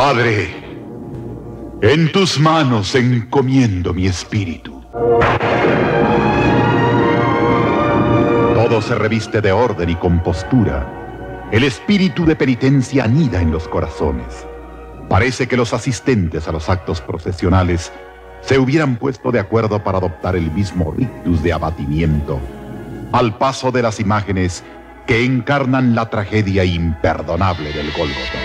Padre, en tus manos encomiendo mi espíritu. Todo se reviste de orden y compostura. El espíritu de penitencia anida en los corazones. Parece que los asistentes a los actos procesionales se hubieran puesto de acuerdo para adoptar el mismo rictus de abatimiento, al paso de las imágenes que encarnan la tragedia imperdonable del Gólgota.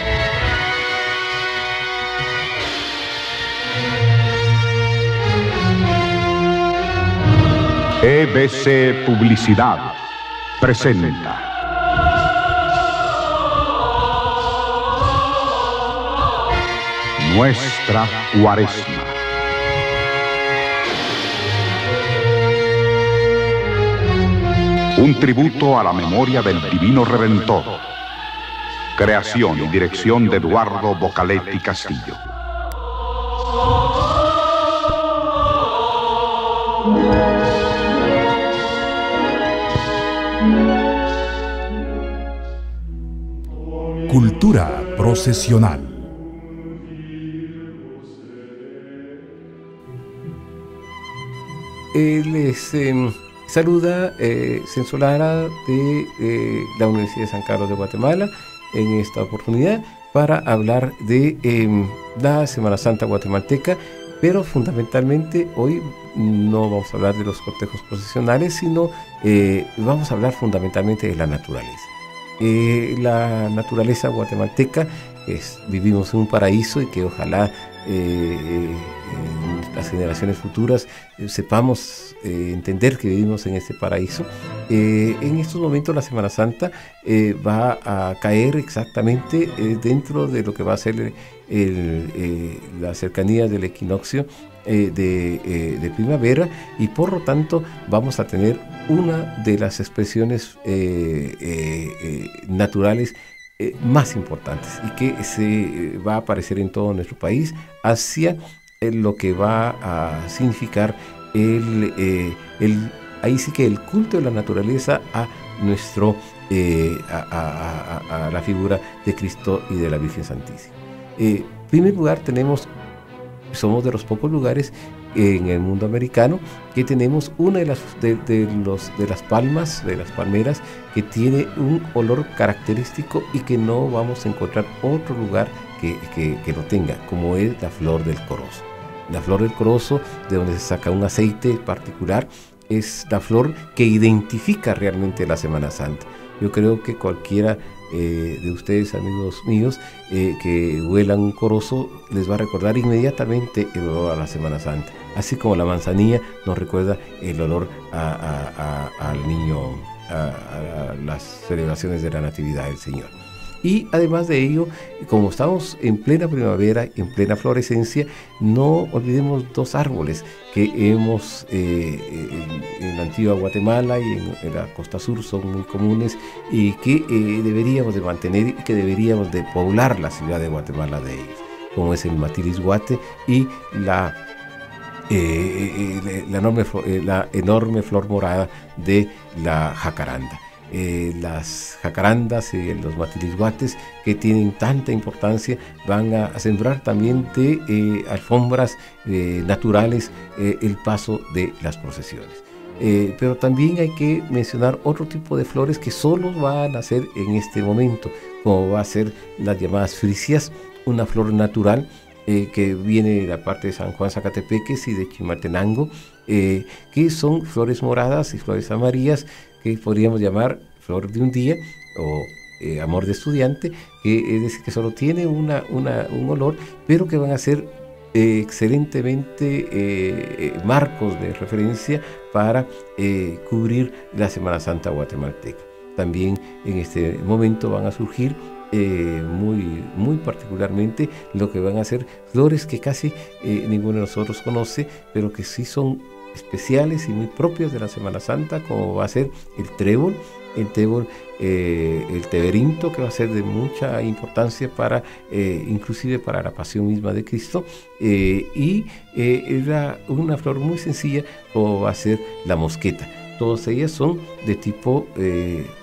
EBC Publicidad presenta Nuestra Cuaresma. Un tributo a la memoria del Divino Redentor. Creación y dirección de Eduardo Bocaletti Castillo. Cultura procesional. Les saluda Censo Lara de la Universidad de San Carlos de Guatemala en esta oportunidad para hablar de la Semana Santa guatemalteca, pero fundamentalmente hoy no vamos a hablar de los cortejos procesionales, sino vamos a hablar fundamentalmente de la naturaleza. La naturaleza guatemalteca, vivimos en un paraíso y que ojalá en las generaciones futuras sepamos entender que vivimos en este paraíso. En estos momentos la Semana Santa va a caer exactamente dentro de lo que va a ser la cercanía del equinoccio de primavera, y por lo tanto vamos a tener una de las expresiones naturales más importantes y que se va a aparecer en todo nuestro país hacia lo que va a significar ahí sí que el culto de la naturaleza a nuestro a la figura de Cristo y de la Virgen Santísima. En primer lugar, somos de los pocos lugares en el mundo americano que tenemos una de las palmeras que tiene un olor característico y que no vamos a encontrar otro lugar que lo tenga, como es la flor del corozo. La flor del corozo, de donde se saca un aceite particular, es la flor que identifica realmente la Semana Santa. Yo creo que cualquiera de ustedes, amigos míos, que huelan un corozo, les va a recordar inmediatamente el olor a la Semana Santa, así como la manzanilla nos recuerda el olor al niño, a las celebraciones de la Natividad del Señor. Y además de ello, como estamos en plena primavera, en plena florescencia, no olvidemos dos árboles que hemos en la antigua Guatemala y en la costa sur son muy comunes y que deberíamos de mantener y que deberíamos de poblar la ciudad de Guatemala de ellos, como es el matilisguate y la enorme flor morada de la jacaranda. Las jacarandas y los matilisguates, que tienen tanta importancia, van a sembrar también de alfombras naturales el paso de las procesiones. Pero también hay que mencionar otro tipo de flores que solo van a nacer en este momento, como va a ser las llamadas frisias, una flor natural que viene de la parte de San Juan Zacatepeques y de Chimaltenango, que son flores moradas y flores amarillas, que podríamos llamar flor de un día o amor de estudiante, que es decir, que solo tiene un olor, pero que van a ser excelentemente marcos de referencia para cubrir la Semana Santa guatemalteca. También en este momento van a surgir muy particularmente lo que van a ser flores que casi ninguno de nosotros conoce, pero que sí son especiales y muy propios de la Semana Santa, como va a ser el trébol, el teberinto, que va a ser de mucha importancia para inclusive para la pasión misma de Cristo, y una flor muy sencilla como va a ser la mosqueta. Todas ellas son de tipo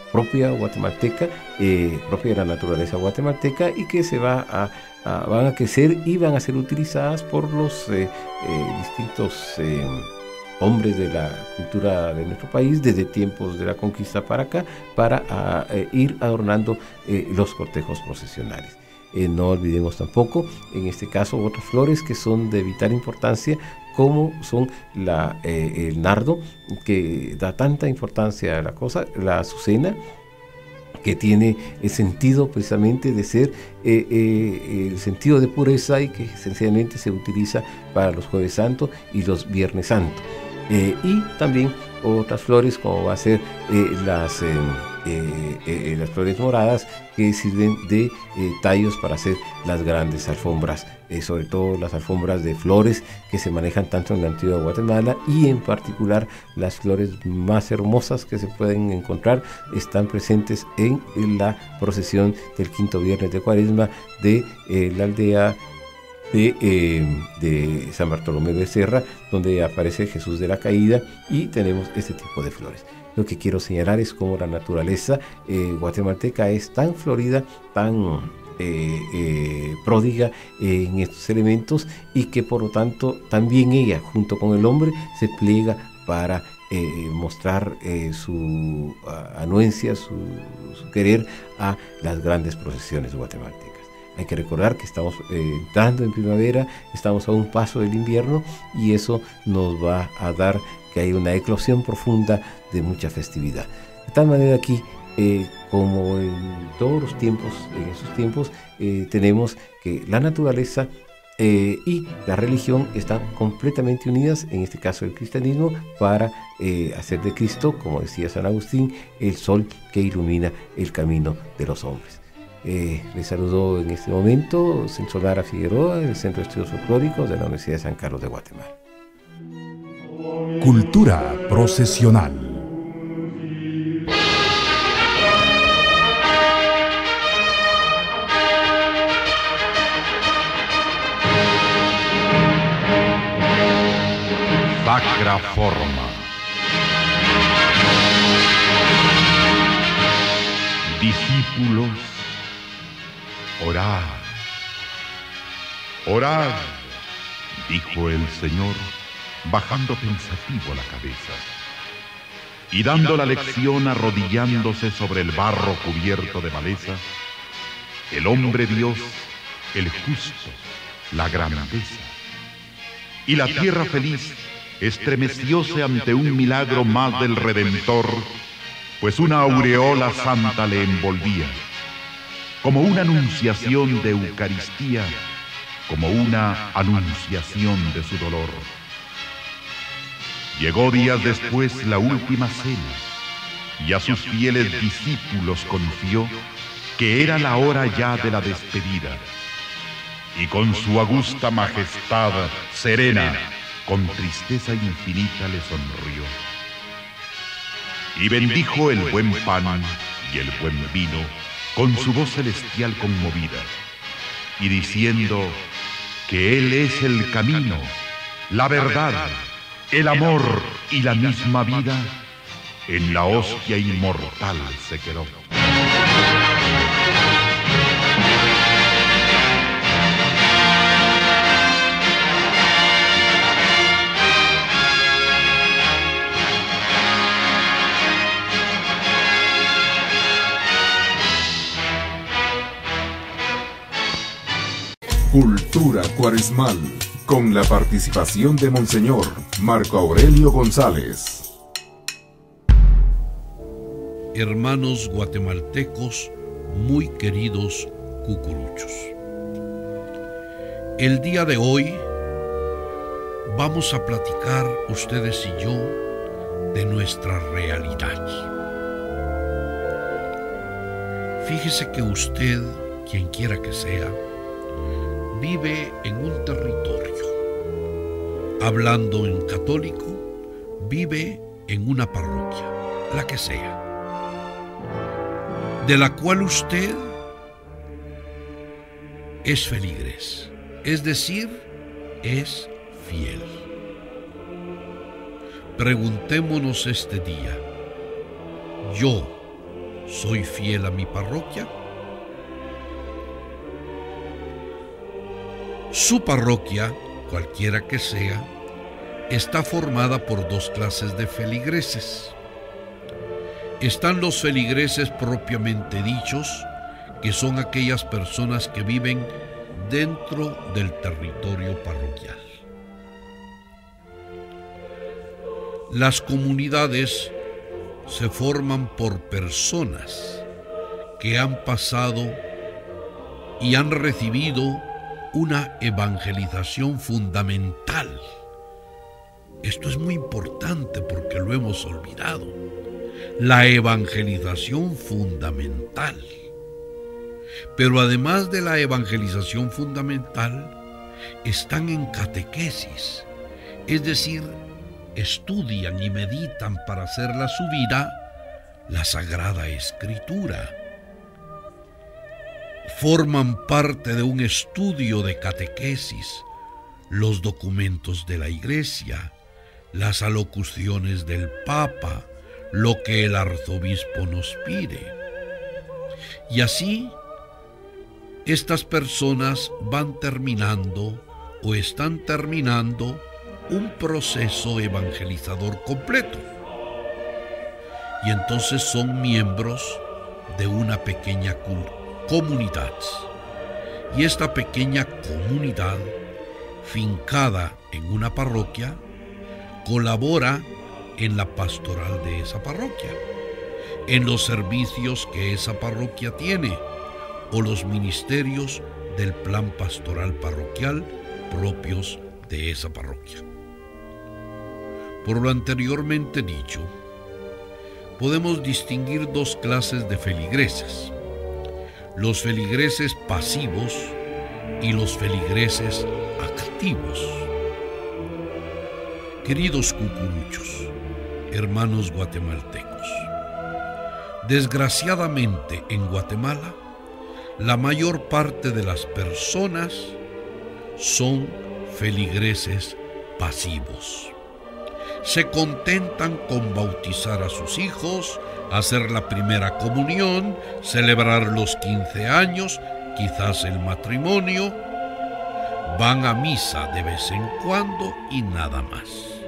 propia guatemalteca, propia de la naturaleza guatemalteca, y que van a crecer y van a ser utilizadas por los distintos hombres de la cultura de nuestro país desde tiempos de la conquista para acá, para ir adornando los cortejos procesionales. No olvidemos tampoco, en este caso, otras flores que son de vital importancia, como son el nardo, que da tanta importancia a la cosa, la azucena, que tiene el sentido precisamente de ser el sentido de pureza, y que esencialmente se utiliza para los Jueves Santos y los Viernes Santos. Y también otras flores, como va a ser las flores moradas, que sirven de tallos para hacer las grandes alfombras, sobre todo las alfombras de flores que se manejan tanto en la antigua Guatemala, y en particular las flores más hermosas que se pueden encontrar están presentes en la procesión del quinto viernes de Cuaresma de la aldea de San Bartolomé de Serra, donde aparece Jesús de la Caída, y tenemos este tipo de flores. Lo que quiero señalar es cómo la naturaleza guatemalteca es tan florida, tan pródiga en estos elementos, y que por lo tanto también ella, junto con el hombre, se pliega para mostrar su anuencia, su querer a las grandes procesiones guatemaltecas. Hay que recordar que estamos entrando en primavera, estamos a un paso del invierno, y eso nos va a dar que hay una eclosión profunda de mucha festividad. De tal manera aquí, como en todos los tiempos, en esos tiempos, tenemos que la naturaleza y la religión están completamente unidas, en este caso el cristianismo, para hacer de Cristo, como decía San Agustín, el sol que ilumina el camino de los hombres. Les saludo en este momento Sensolara Figueroa, del Centro de Estudios Folclóricos de la Universidad de San Carlos de Guatemala. Cultura procesional. Sacra forma. Discípulos, orad, orad, dijo el Señor, bajando pensativo la cabeza, y dando la lección arrodillándose sobre el barro cubierto de maleza. El hombre Dios, el justo, la grandeza. Y la tierra feliz estremecióse ante un milagro más del Redentor, pues una aureola santa le envolvía, como una anunciación de Eucaristía, como una anunciación de su dolor. Llegó días después la última cena, y a sus fieles discípulos confió que era la hora ya de la despedida, y con su augusta majestad serena, con tristeza infinita le sonrió, y bendijo el buen pan y el buen vino con su voz celestial conmovida, y diciendo que Él es el camino, la verdad, el amor y la misma vida, en la hostia inmortal se quedó. Cultura cuaresmal, con la participación de Monseñor Marco Aurelio González. Hermanos guatemaltecos, muy queridos cucuruchos, el día de hoy vamos a platicar ustedes y yo de nuestra realidad. Fíjese que usted, quien quiera que sea, vive en un territorio. Hablando en católico, vive en una parroquia, la que sea, de la cual usted es feligres, es decir, es fiel. Preguntémonos este día, yo ¿Soy fiel a mi parroquia? Su parroquia, cualquiera que sea, está formada por dos clases de feligreses. Están los feligreses propiamente dichos, que son aquellas personas que viven dentro del territorio parroquial. Las comunidades se forman por personas que han pasado y han recibido una evangelización fundamental. Esto es muy importante porque lo hemos olvidado. La evangelización fundamental. Pero además de la evangelización fundamental, están en catequesis, es decir, estudian y meditan para hacerla su vida la Sagrada Escritura. Forman parte de un estudio de catequesis, los documentos de la Iglesia, las alocuciones del Papa, lo que el arzobispo nos pide. Y así, estas personas van terminando o están terminando un proceso evangelizador completo. Y entonces son miembros de una pequeña comunidad. Y esta pequeña comunidad, fincada en una parroquia, colabora en la pastoral de esa parroquia, en los servicios que esa parroquia tiene, o los ministerios del plan pastoral parroquial propios de esa parroquia. Por lo anteriormente dicho, podemos distinguir dos clases de feligreses: los feligreses pasivos y los feligreses activos. Queridos cucuruchos, hermanos guatemaltecos, desgraciadamente en Guatemala, la mayor parte de las personas son feligreses pasivos. Se contentan con bautizar a sus hijos, hacer la primera comunión, celebrar los 15 años, quizás el matrimonio. Van a misa de vez en cuando y nada más.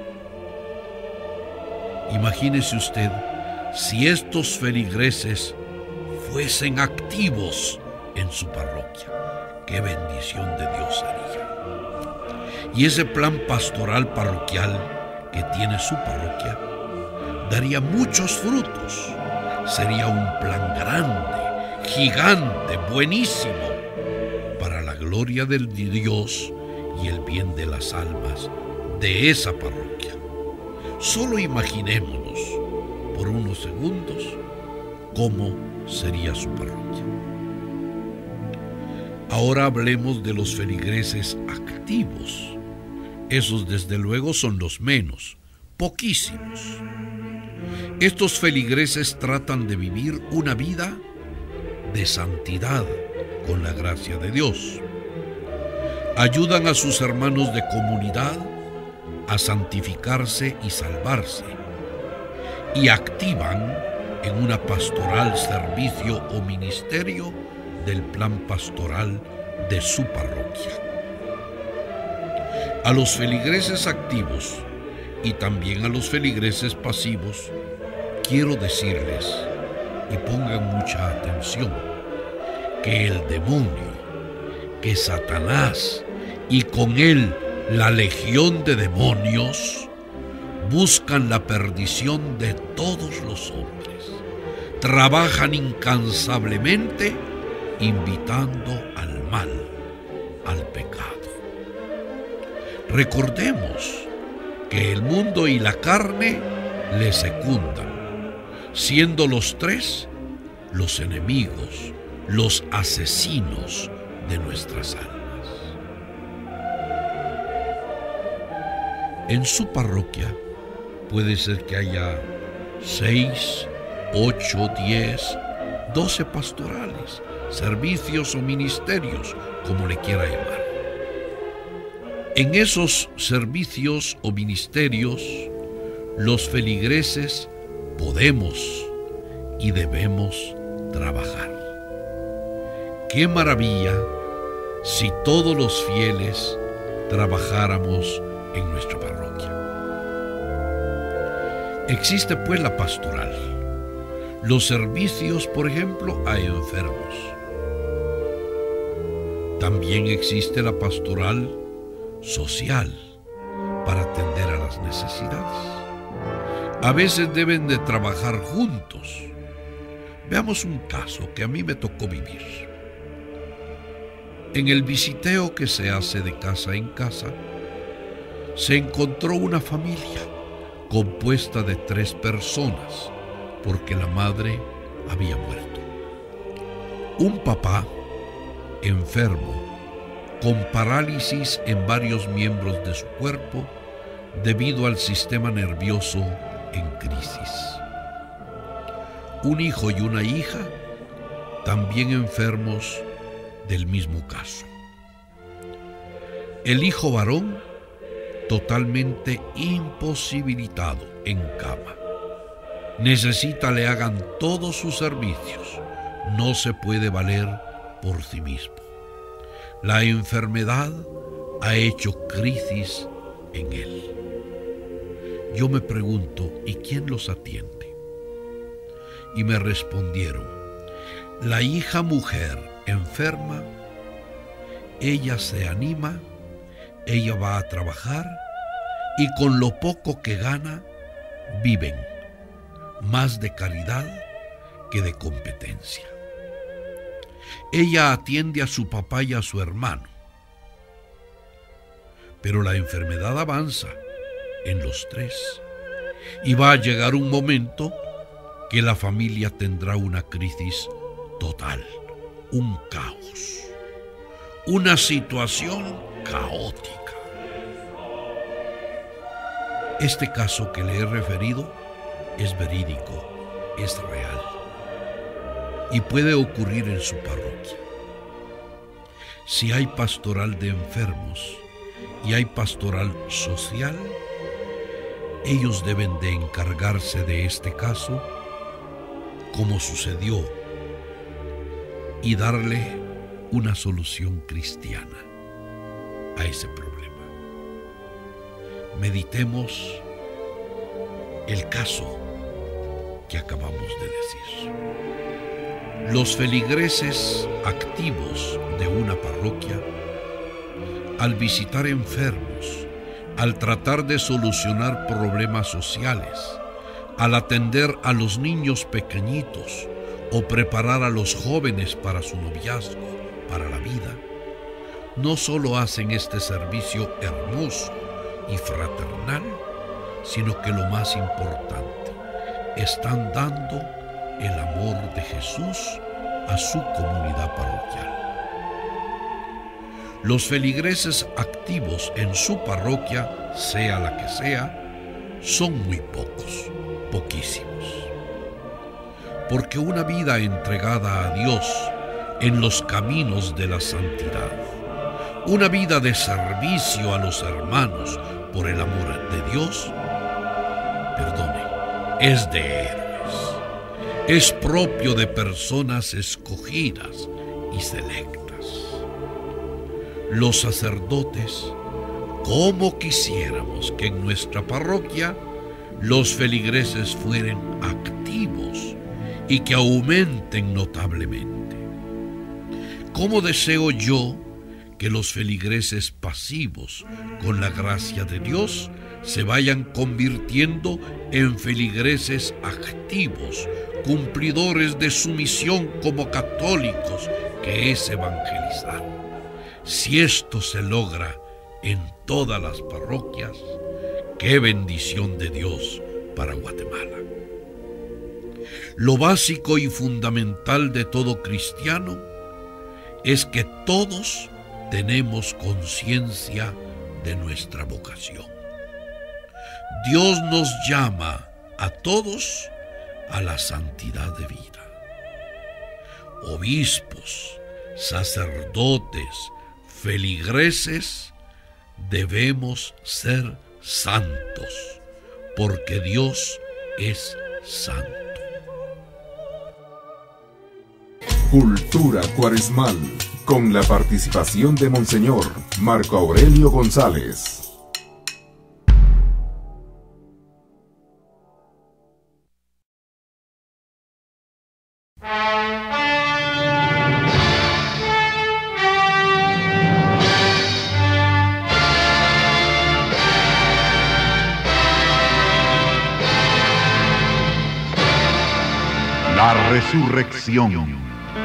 Imagínese usted si estos feligreses fuesen activos en su parroquia. ¡Qué bendición de Dios sería! Y ese plan pastoral parroquial que tiene su parroquia daría muchos frutos. Sería un plan grande, gigante, buenísimo, para la gloria de Dios y el bien de las almas de esa parroquia. Solo imaginémonos por unos segundos cómo sería su parroquia. Ahora hablemos de los feligreses activos. Esos desde luego son los menos, poquísimos. Estos feligreses tratan de vivir una vida de santidad con la gracia de Dios. Ayudan a sus hermanos de comunidad a santificarse y salvarse, y activan en una pastoral, servicio o ministerio del plan pastoral de su parroquia. A los feligreses activos y también a los feligreses pasivos, quiero decirles, y pongan mucha atención, que el demonio, que Satanás y con él la legión de demonios buscan la perdición de todos los hombres. Trabajan incansablemente invitando al mal, al pecado. Recordemos que el mundo y la carne le secundan, siendo los tres los enemigos, los asesinos de nuestras almas. En su parroquia puede ser que haya 6, 8, 10, 12 pastorales, servicios o ministerios, como le quiera llamar. En esos servicios o ministerios, los feligreses podemos y debemos trabajar. ¡Qué maravilla si todos los fieles trabajáramos en nuestra parroquia! Existe pues la pastoral, los servicios, por ejemplo, a enfermos. También existe la pastoral social para atender a las necesidades. A veces deben de trabajar juntos. Veamos un caso que a mí me tocó vivir. En el visiteo que se hace de casa en casa, se encontró una familia compuesta de 3 personas, porque la madre había muerto. Un papá enfermo, con parálisis en varios miembros de su cuerpo debido al sistema nervioso en crisis. Un hijo y una hija también enfermos del mismo caso. El hijo varón totalmente imposibilitado en cama. Necesita le hagan todos sus servicios. No se puede valer por sí mismo. La enfermedad ha hecho crisis en él. Yo me pregunto, ¿y quién los atiende? Y me respondieron, la hija mujer enferma, ella se anima, ella va a trabajar y con lo poco que gana viven, más de caridad que de competencia. Ella atiende a su papá y a su hermano, pero la enfermedad avanza en los 3 y va a llegar un momento que la familia tendrá una crisis total, un caos, una situación caótica. Este caso que le he referido es verídico, es real y puede ocurrir en su parroquia. Si hay pastoral de enfermos y hay pastoral social, ellos deben de encargarse de este caso como sucedió y darle una solución cristiana a ese problema. Meditemos el caso que acabamos de decir. Los feligreses activos de una parroquia, al visitar enfermos, al tratar de solucionar problemas sociales, al atender a los niños pequeñitos o preparar a los jóvenes para su noviazgo, para la vida, no solo hacen este servicio hermoso y fraternal, sino que lo más importante, están dando el amor de Jesús a su comunidad parroquial. Los feligreses activos en su parroquia, sea la que sea, son muy pocos, poquísimos. Porque una vida entregada a Dios en los caminos de la santidad, una vida de servicio a los hermanos por el amor de Dios, es de héroes. Es propio de personas escogidas y selectas. Los sacerdotes, ¿cómo quisiéramos que en nuestra parroquia los feligreses fueran activos y que aumenten notablemente? ¿Cómo deseo yo que los feligreses pasivos, con la gracia de Dios, se vayan convirtiendo en feligreses activos, cumplidores de su misión como católicos, que es evangelizar? Si esto se logra en todas las parroquias, ¡qué bendición de Dios para Guatemala! Lo básico y fundamental de todo cristiano es que todos tenemos conciencia de nuestra vocación. Dios nos llama a todos a la santidad de vida. Obispos, sacerdotes, feligreses, debemos ser santos, porque Dios es santo. Cultura Cuaresmal, con la participación de Monseñor Marco Aurelio González. La resurrección.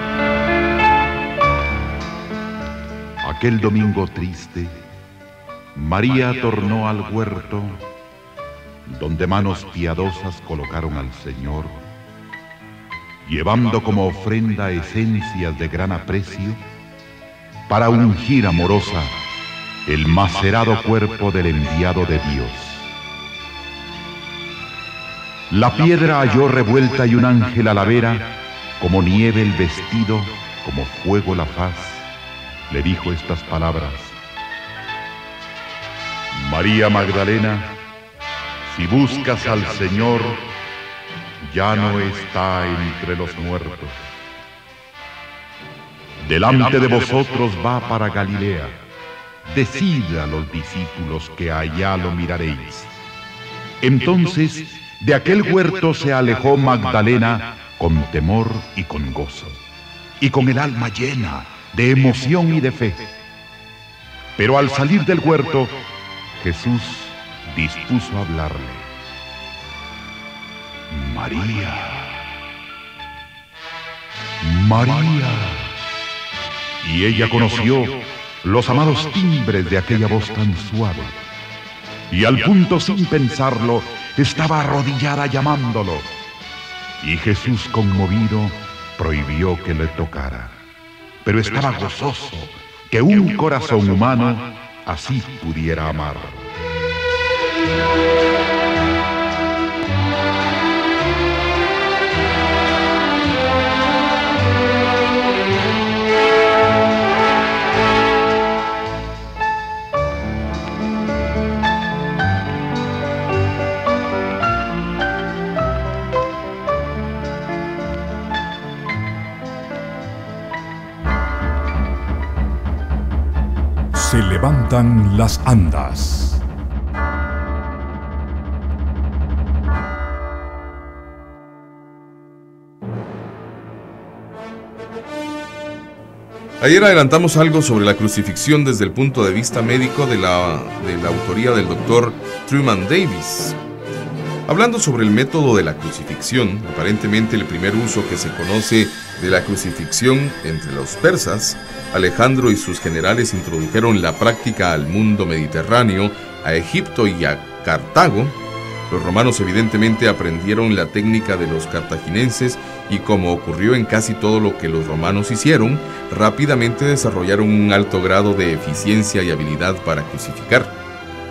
Aquel domingo triste, María tornó al huerto, donde manos piadosas colocaron al Señor, llevando como ofrenda esencias de gran aprecio, para ungir amorosa el macerado cuerpo del enviado de Dios. La piedra halló revuelta y un ángel a la vera, como nieve el vestido, como fuego la faz, le dijo estas palabras: María Magdalena, si buscas al Señor, ya no está entre los muertos. Delante de vosotros va para Galilea. Decid a los discípulos que allá lo miraréis. Entonces, de aquel huerto se alejó Magdalena con temor y con gozo, y con el alma llena de emoción y de fe. Pero al salir del huerto, Jesús dispuso a hablarle. María, María. Y ella conoció los amados timbres de aquella voz tan suave, y al punto, sin pensarlo, estaba arrodillada llamándolo. Y Jesús, conmovido, prohibió que le tocara. Pero estaba gozoso que un corazón humano así pudiera amar. Se levantan las andas. Ayer adelantamos algo sobre la crucifixión desde el punto de vista médico de la autoría del doctor Truman Davis. Hablando sobre el método de la crucifixión, aparentemente el primer uso que se conoce de la crucifixión entre los persas, Alejandro y sus generales introdujeron la práctica al mundo mediterráneo, a Egipto y a Cartago. Los romanos evidentemente aprendieron la técnica de los cartagineses y, como ocurrió en casi todo lo que los romanos hicieron, rápidamente desarrollaron un alto grado de eficiencia y habilidad para crucificar.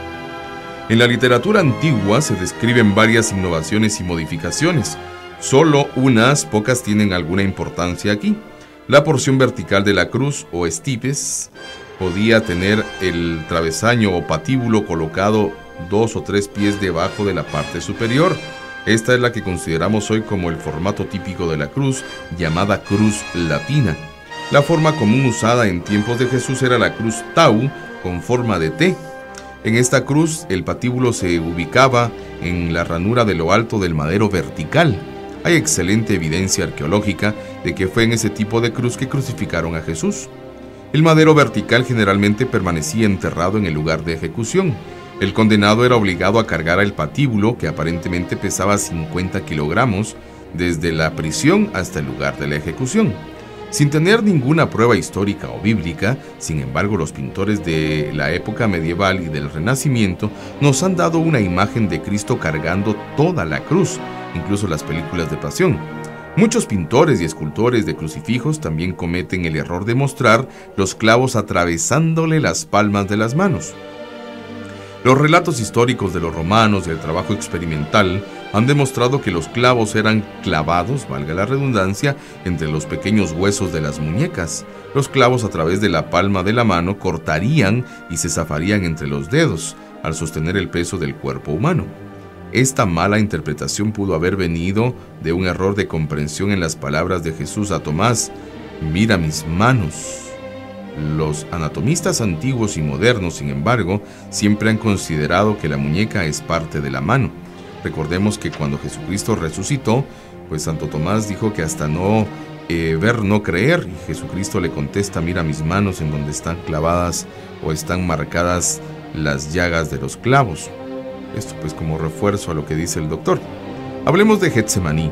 En la literatura antigua se describen varias innovaciones y modificaciones. Solo unas pocas tienen alguna importancia aquí. La porción vertical de la cruz, o estipes, podía tener el travesaño o patíbulo colocado 2 o 3 pies debajo de la parte superior. Esta es la que consideramos hoy como el formato típico de la cruz, llamada cruz latina. La forma común usada en tiempos de Jesús era la cruz tau, con forma de T. En esta cruz, el patíbulo se ubicaba en la ranura de lo alto del madero vertical. Hay excelente evidencia arqueológica de que fue en ese tipo de cruz que crucificaron a Jesús. El madero vertical generalmente permanecía enterrado en el lugar de ejecución. El condenado era obligado a cargar el patíbulo, que aparentemente pesaba 50 kilogramos, desde la prisión hasta el lugar de la ejecución. Sin tener ninguna prueba histórica o bíblica, sin embargo, los pintores de la época medieval y del Renacimiento nos han dado una imagen de Cristo cargando toda la cruz, incluso las películas de pasión. Muchos pintores y escultores de crucifijos también cometen el error de mostrar los clavos atravesándole las palmas de las manos. Los relatos históricos de los romanos y el trabajo experimental han demostrado que los clavos eran clavados, valga la redundancia, entre los pequeños huesos de las muñecas. Los clavos a través de la palma de la mano cortarían y se zafarían entre los dedos, al sostener el peso del cuerpo humano. Esta mala interpretación pudo haber venido de un error de comprensión en las palabras de Jesús a Tomás: mira mis manos. Los anatomistas antiguos y modernos, sin embargo, siempre han considerado que la muñeca es parte de la mano. Recordemos que cuando Jesucristo resucitó, pues Santo Tomás dijo que hasta no ver, no creer, y Jesucristo le contesta, mira mis manos en donde están clavadas o están marcadas las llagas de los clavos. Esto pues como refuerzo a lo que dice el doctor. Hablemos de Getsemaní.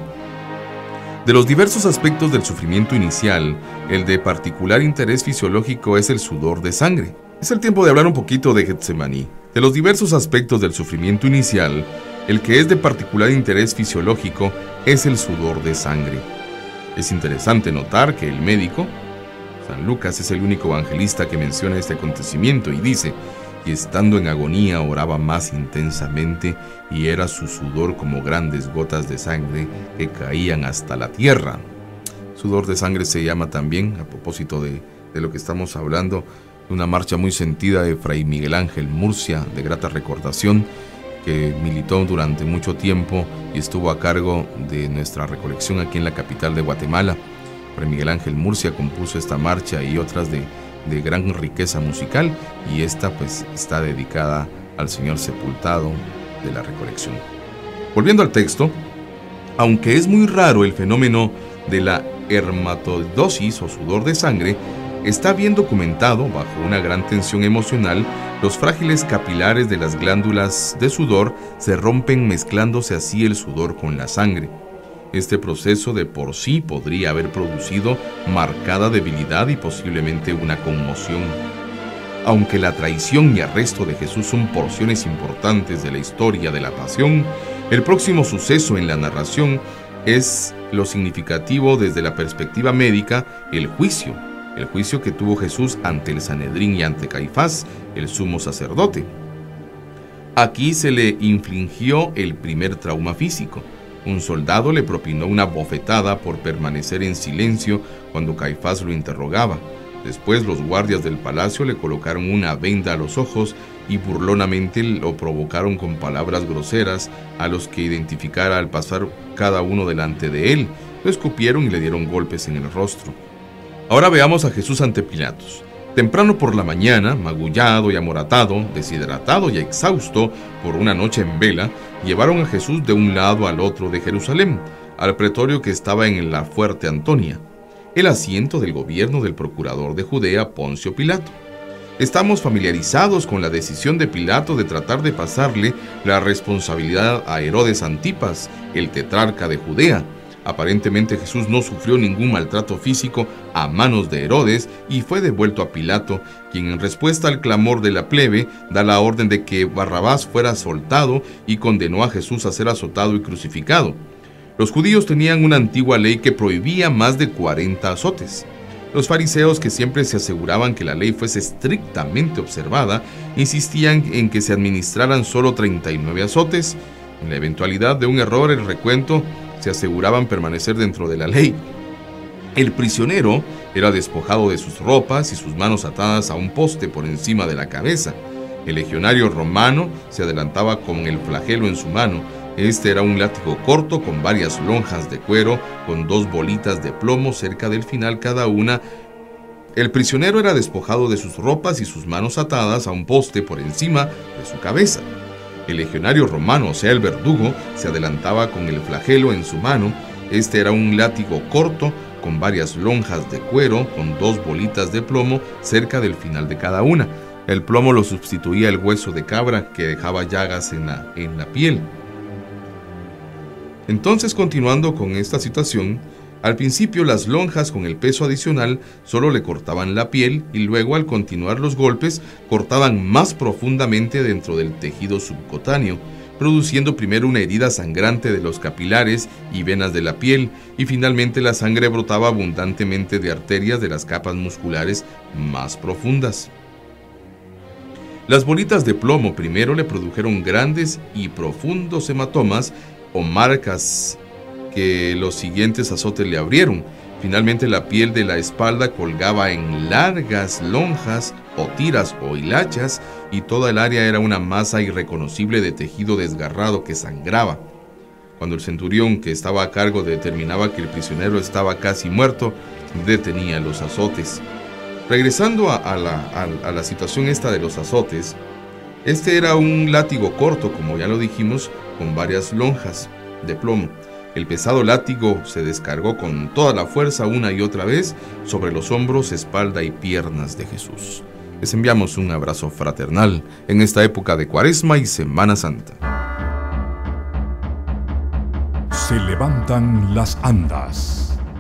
De los diversos aspectos del sufrimiento inicial, el de particular interés fisiológico es el sudor de sangre. Es el tiempo de hablar un poquito de Getsemaní. De los diversos aspectos del sufrimiento inicial, el que es de particular interés fisiológico es el sudor de sangre. Es interesante notar que el médico, San Lucas, es el único evangelista que menciona este acontecimiento y dice: y estando en agonía oraba más intensamente, y era su sudor como grandes gotas de sangre que caían hasta la tierra. Sudor de sangre se llama también, a propósito de lo que estamos hablando, una marcha muy sentida de Fray Miguel Ángel Murcia, de grata recordación, que militó durante mucho tiempo y estuvo a cargo de nuestra recolección aquí en la capital de Guatemala. Fray Miguel Ángel Murcia compuso esta marcha y otras de gran riqueza musical, y esta pues está dedicada al Señor sepultado de la recolección. Volviendo al texto, aunque es muy raro el fenómeno de la hermatoidosis o sudor de sangre, está bien documentado, bajo una gran tensión emocional, los frágiles capilares de las glándulas de sudor se rompen mezclándose así el sudor con la sangre. Este proceso de por sí podría haber producido marcada debilidad y posiblemente una conmoción. Aunque la traición y arresto de Jesús son porciones importantes de la historia de la pasión, el próximo suceso en la narración es lo significativo desde la perspectiva médica, el juicio que tuvo Jesús ante el Sanedrín y ante Caifás, el sumo sacerdote. Aquí se le infligió el primer trauma físico. Un soldado le propinó una bofetada por permanecer en silencio cuando Caifás lo interrogaba. Después los guardias del palacio le colocaron una venda a los ojos y burlonamente lo provocaron con palabras groseras a los que identificara al pasar cada uno delante de él. Lo escupieron y le dieron golpes en el rostro. Ahora veamos a Jesús ante Pilatos. Temprano por la mañana, magullado y amoratado, deshidratado y exhausto por una noche en vela, llevaron a Jesús de un lado al otro de Jerusalén, al pretorio que estaba en la Fuerte Antonia, el asiento del gobierno del procurador de Judea, Poncio Pilato. Estamos familiarizados con la decisión de Pilato de tratar de pasarle la responsabilidad a Herodes Antipas, el tetrarca de Judea. Aparentemente Jesús no sufrió ningún maltrato físico a manos de Herodes y fue devuelto a Pilato, quien en respuesta al clamor de la plebe da la orden de que Barrabás fuera soltado y condenó a Jesús a ser azotado y crucificado. Los judíos tenían una antigua ley que prohibía más de 40 azotes. Los fariseos, que siempre se aseguraban que la ley fuese estrictamente observada, insistían en que se administraran solo 39 azotes. En la eventualidad de un error, el recuento se aseguraban permanecer dentro de la ley. El prisionero era despojado de sus ropas y sus manos atadas a un poste por encima de la cabeza. El legionario romano se adelantaba con el flagelo en su mano. Este era un látigo corto con varias lonjas de cuero, con 2 bolitas de plomo cerca del final cada una. El prisionero era despojado de sus ropas y sus manos atadas a un poste por encima de su cabeza. El legionario romano, o sea el verdugo, se adelantaba con el flagelo en su mano. Este era un látigo corto con varias lonjas de cuero, con 2 bolitas de plomo cerca del final de cada una. El plomo lo sustituía el hueso de cabra, que dejaba llagas en la piel. Entonces, continuando con esta situación, al principio las lonjas con el peso adicional solo le cortaban la piel y luego, al continuar los golpes, cortaban más profundamente dentro del tejido subcutáneo, produciendo primero una herida sangrante de los capilares y venas de la piel, y finalmente la sangre brotaba abundantemente de arterias de las capas musculares más profundas. Las bolitas de plomo primero le produjeron grandes y profundos hematomas o marcas que los siguientes azotes le abrieron. Finalmente la piel de la espalda colgaba en largas lonjas o tiras o hilachas, y toda el área era una masa irreconocible de tejido desgarrado que sangraba. Cuando el centurión que estaba a cargo determinaba que el prisionero estaba casi muerto, detenía los azotes. Regresando a la situación esta de los azotes, este era un látigo corto, como ya lo dijimos, con varias lonjas de plomo. El pesado látigo se descargó con toda la fuerza una y otra vez sobre los hombros, espalda y piernas de Jesús. Les enviamos un abrazo fraternal en esta época de Cuaresma y Semana Santa. Se levantan las andas.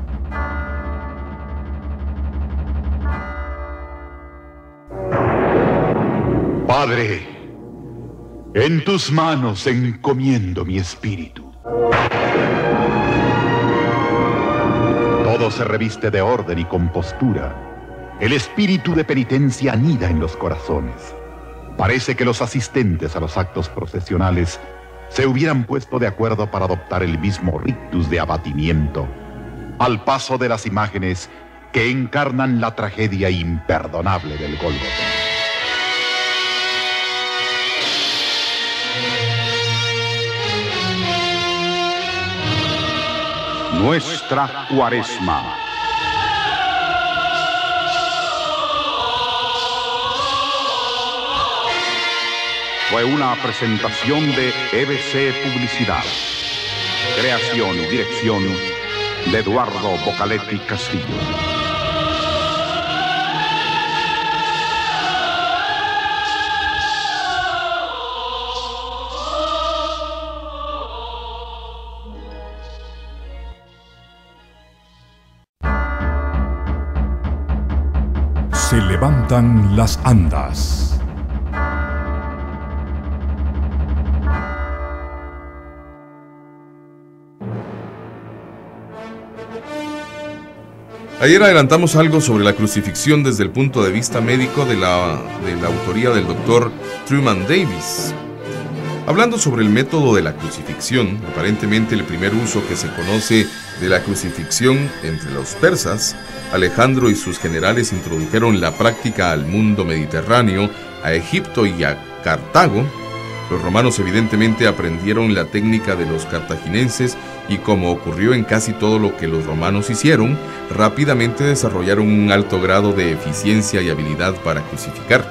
Padre, en tus manos encomiendo mi espíritu. Todo se reviste de orden y compostura. El espíritu de penitencia anida en los corazones. Parece que los asistentes a los actos procesionales se hubieran puesto de acuerdo para adoptar el mismo rictus de abatimiento, al paso de las imágenes que encarnan la tragedia imperdonable del Gólgota. Nuestra Cuaresma. Fue una presentación de EBC Publicidad. Creación y dirección de Eduardo Bocaletti Castillo. Se levantan las andas. Ayer adelantamos algo sobre la crucifixión desde el punto de vista médico de la autoría del doctor Truman Davis. Hablando sobre el método de la crucifixión, aparentemente el primer uso que se conoce de la crucifixión entre los persas, Alejandro y sus generales introdujeron la práctica al mundo mediterráneo, a Egipto y a Cartago. Los romanos evidentemente aprendieron la técnica de los cartagineses y, como ocurrió en casi todo lo que los romanos hicieron, rápidamente desarrollaron un alto grado de eficiencia y habilidad para crucificar.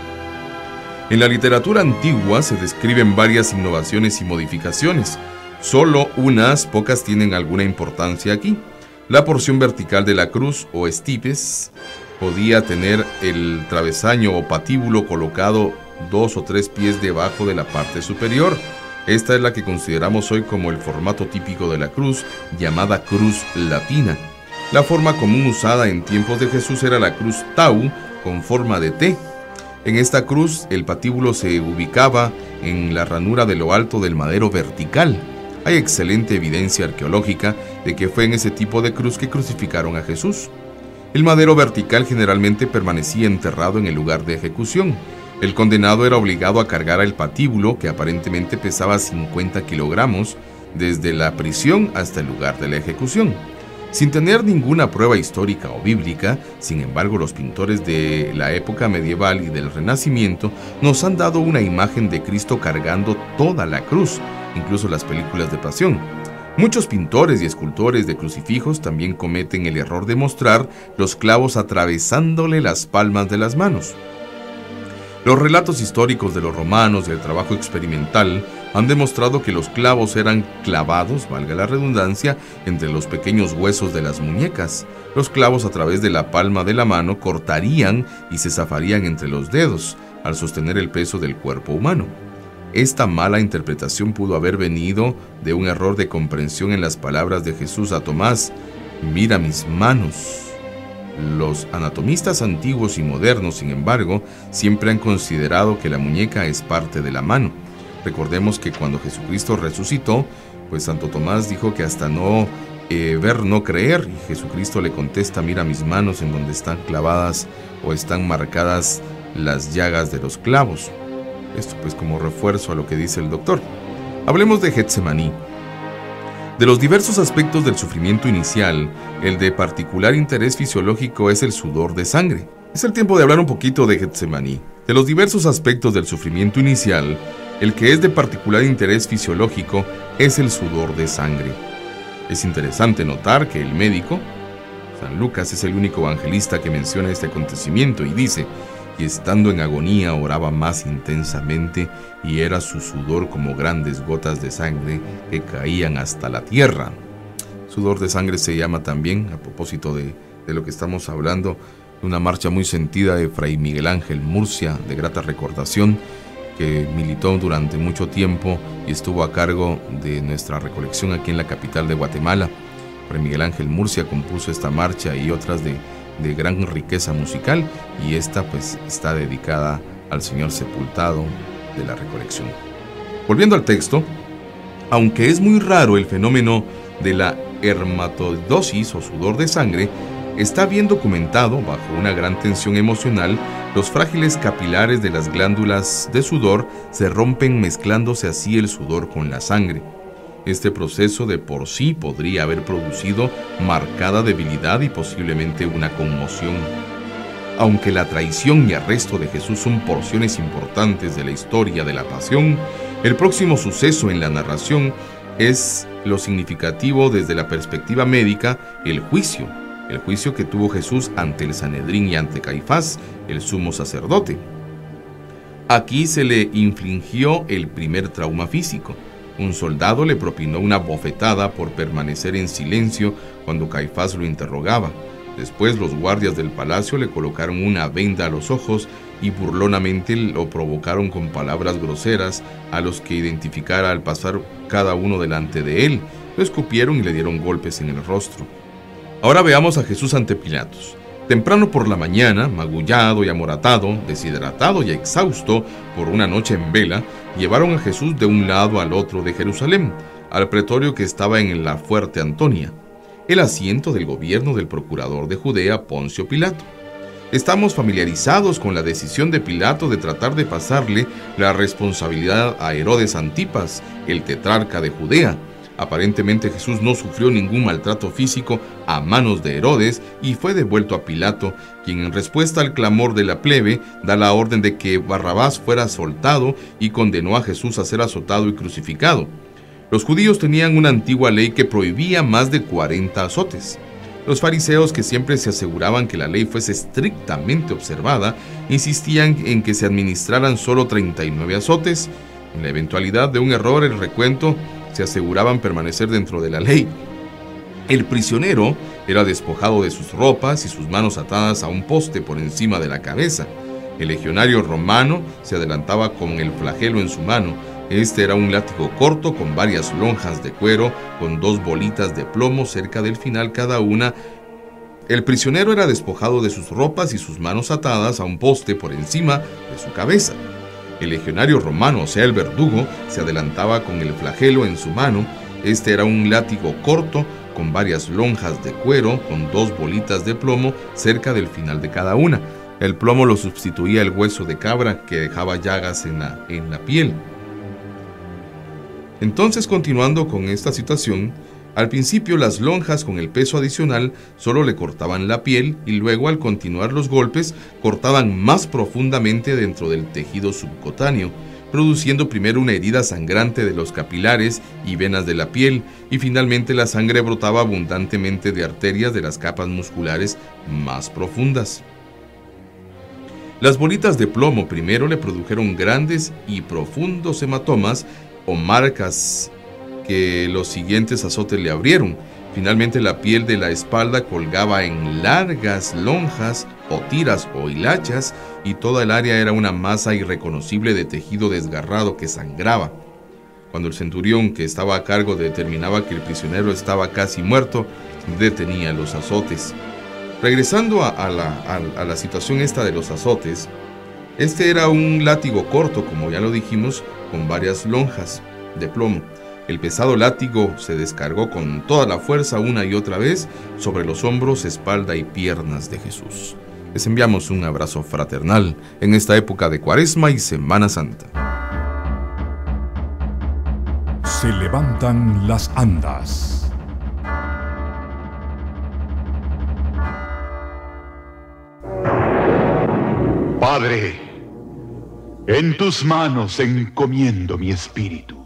En la literatura antigua se describen varias innovaciones y modificaciones. Solo unas pocas tienen alguna importancia aquí. La porción vertical de la cruz o estipes podía tener el travesaño o patíbulo colocado 2 o 3 pies debajo de la parte superior. Esta es la que consideramos hoy como el formato típico de la cruz, llamada cruz latina. La forma común usada en tiempos de Jesús era la cruz tau, con forma de T. En esta cruz, el patíbulo se ubicaba en la ranura de lo alto del madero vertical. Hay excelente evidencia arqueológica de que fue en ese tipo de cruz que crucificaron a Jesús. El madero vertical generalmente permanecía enterrado en el lugar de ejecución. El condenado era obligado a cargar el patíbulo, que aparentemente pesaba 50 kilogramos, desde la prisión hasta el lugar de la ejecución. Sin tener ninguna prueba histórica o bíblica, sin embargo, los pintores de la época medieval y del Renacimiento nos han dado una imagen de Cristo cargando toda la cruz, incluso las películas de pasión. Muchos pintores y escultores de crucifijos también cometen el error de mostrar los clavos atravesándole las palmas de las manos. Los relatos históricos de los romanos y el trabajo experimental han demostrado que los clavos eran clavados, valga la redundancia, entre los pequeños huesos de las muñecas. Los clavos a través de la palma de la mano cortarían y se zafarían entre los dedos al sostener el peso del cuerpo humano. Esta mala interpretación pudo haber venido de un error de comprensión en las palabras de Jesús a Tomás: «Mira mis manos». Los anatomistas antiguos y modernos, sin embargo, siempre han considerado que la muñeca es parte de la mano. Recordemos que cuando Jesucristo resucitó, pues Santo Tomás dijo que hasta no ver, no creer, y Jesucristo le contesta: «Mira mis manos en donde están clavadas o están marcadas las llagas de los clavos». Esto pues como refuerzo a lo que dice el doctor. Hablemos de Getsemaní. De los diversos aspectos del sufrimiento inicial, el de particular interés fisiológico es el sudor de sangre. Es el tiempo de hablar un poquito de Getsemaní. De los diversos aspectos del sufrimiento inicial, el que es de particular interés fisiológico es el sudor de sangre. Es interesante notar que el médico, San Lucas es el único evangelista que menciona este acontecimiento y dice: y estando en agonía oraba más intensamente, y era su sudor como grandes gotas de sangre que caían hasta la tierra. Sudor de sangre se llama también, a propósito de lo que estamos hablando, una marcha muy sentida de Fray Miguel Ángel Murcia, de grata recordación, que militó durante mucho tiempo y estuvo a cargo de nuestra recolección aquí en la capital de Guatemala. Fray Miguel Ángel Murcia compuso esta marcha y otras de gran riqueza musical, y esta pues está dedicada al Señor sepultado de la recolección. Volviendo al texto, aunque es muy raro el fenómeno de la hermatoidosis o sudor de sangre, está bien documentado. Bajo una gran tensión emocional, los frágiles capilares de las glándulas de sudor se rompen, mezclándose así el sudor con la sangre. Este proceso de por sí podría haber producido marcada debilidad y posiblemente una conmoción. Aunque la traición y arresto de Jesús son porciones importantes de la historia de la pasión, el próximo suceso en la narración es lo significativo desde la perspectiva médica: el juicio que tuvo Jesús ante el Sanedrín y ante Caifás, el sumo sacerdote. Aquí se le infligió el primer trauma físico. Un soldado le propinó una bofetada por permanecer en silencio cuando Caifás lo interrogaba. Después los guardias del palacio le colocaron una venda a los ojos y burlonamente lo provocaron con palabras groseras a los que identificara al pasar cada uno delante de él. Lo escupieron y le dieron golpes en el rostro. Ahora veamos a Jesús ante Pilatos. Temprano por la mañana, magullado y amoratado, deshidratado y exhausto por una noche en vela, llevaron a Jesús de un lado al otro de Jerusalén, al pretorio que estaba en la Fuerte Antonia, el asiento del gobierno del procurador de Judea, Poncio Pilato. Estamos familiarizados con la decisión de Pilato de tratar de pasarle la responsabilidad a Herodes Antipas, el tetrarca de Judea. Aparentemente Jesús no sufrió ningún maltrato físico a manos de Herodes y fue devuelto a Pilato, quien en respuesta al clamor de la plebe da la orden de que Barrabás fuera soltado y condenó a Jesús a ser azotado y crucificado. Los judíos tenían una antigua ley que prohibía más de 40 azotes. Los fariseos, que siempre se aseguraban que la ley fuese estrictamente observada, insistían en que se administraran solo 39 azotes. En la eventualidad de un error, el recuento se aseguraban permanecer dentro de la ley. El prisionero era despojado de sus ropas y sus manos atadas a un poste por encima de la cabeza. El legionario romano se adelantaba con el flagelo en su mano. Este era un látigo corto con varias lonjas de cuero, con 2 bolitas de plomo cerca del final cada una. El prisionero era despojado de sus ropas y sus manos atadas a un poste por encima de su cabeza. El legionario romano, o sea, el verdugo, se adelantaba con el flagelo en su mano. Este era un látigo corto con varias lonjas de cuero, con 2 bolitas de plomo cerca del final de cada una. El plomo lo sustituía el hueso de cabra, que dejaba llagas en la piel. Entonces, continuando con esta situación, al principio las lonjas con el peso adicional solo le cortaban la piel y luego, al continuar los golpes, cortaban más profundamente dentro del tejido subcutáneo, produciendo primero una herida sangrante de los capilares y venas de la piel, y finalmente la sangre brotaba abundantemente de arterias de las capas musculares más profundas. Las bolitas de plomo primero le produjeron grandes y profundos hematomas o marcas que los siguientes azotes le abrieron. Finalmente la piel de la espalda colgaba en largas lonjas o tiras o hilachas, y toda el área era una masa irreconocible de tejido desgarrado que sangraba. Cuando el centurión que estaba a cargo determinaba que el prisionero estaba casi muerto, detenía los azotes. Regresando a la situación esta de los azotes, este era un látigo corto, como ya lo dijimos, con varias lonjas de plomo. El pesado látigo se descargó con toda la fuerza una y otra vez sobre los hombros, espalda y piernas de Jesús. Les enviamos un abrazo fraternal en esta época de Cuaresma y Semana Santa. Se levantan las andas. Padre, en tus manos encomiendo mi espíritu.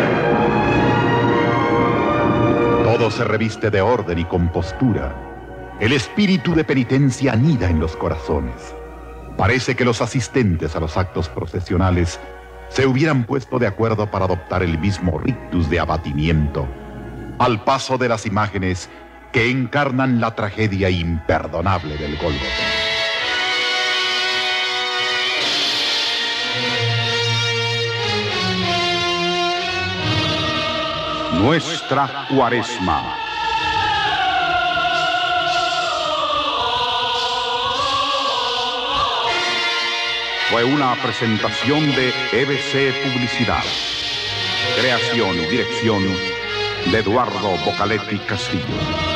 Todo se reviste de orden y compostura. El espíritu de penitencia anida en los corazones. Parece que los asistentes a los actos procesionales se hubieran puesto de acuerdo para adoptar el mismo rictus de abatimiento, al paso de las imágenes que encarnan la tragedia imperdonable del Gólgota. Nuestra Cuaresma. Fue una presentación de EBC Publicidad. Creación y dirección de Eduardo Bocaletti Castillo.